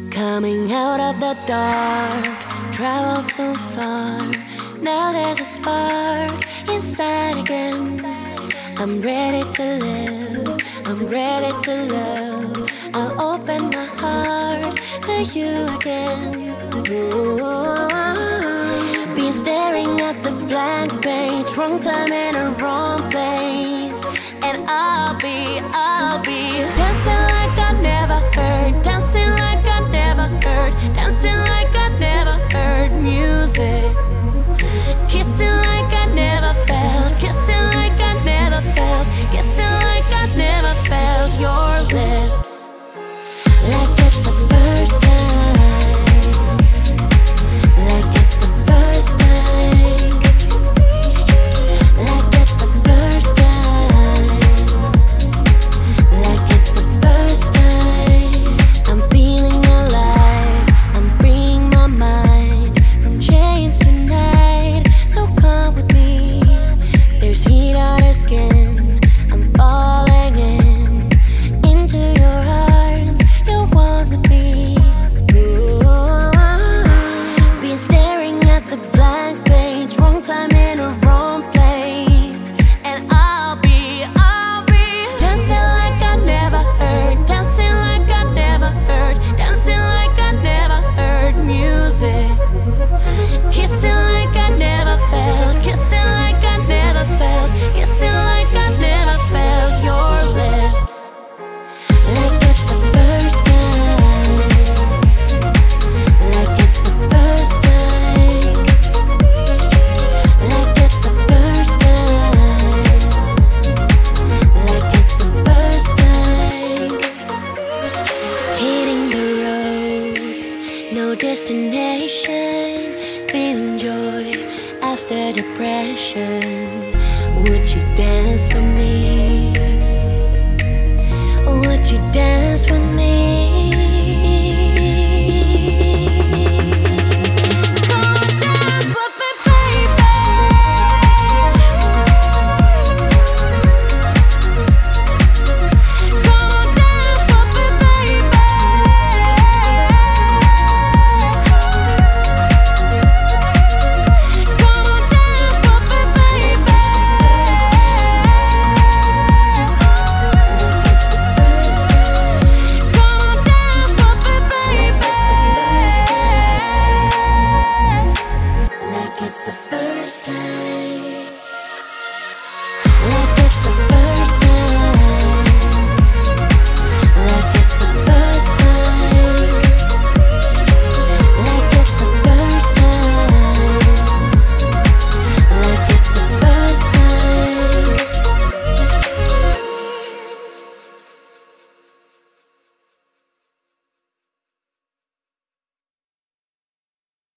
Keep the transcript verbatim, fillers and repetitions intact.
Coming out of the dark, traveled so far. Now there's a spark inside again. I'm ready to live, I'm ready to love. I'll open my heart to you again. Ooh. Been staring at the blank page, wrong time in a wrong place. And I'll be, I'll be dancing like I never heard, dancing like I never heard, dancing like I never heard music. Kissing like I never felt, kissing like I never felt, kissing like I never felt your lips. Like it's the first time, like it's the first time, like it's the first time, like it's the first time. I'm feeling alive, I'm freeing my mind from chains tonight. So come with me, there's heat on her skin. I'm falling in into your arms, you're one with me. Ooh. Been staring at the blank page, wrong time in a wrong place. And I'll be, I'll be dancing like I never heard, dancing like I never heard, dancing like I never heard music. Kissing like I never felt, kissing like I never felt, kissing like I never felt your lips. Like it's the first time, like it's the first time, like it's the first time, like it's the first time. Hitting the road, no destination, feeling joy after depression. Would you dance for me? Would you dance with me?